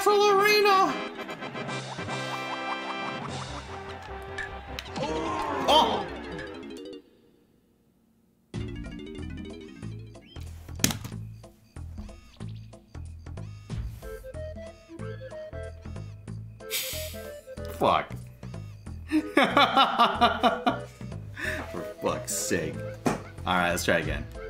Battle Arena! Oh! Fuck. For fuck's sake. Alright, let's try again.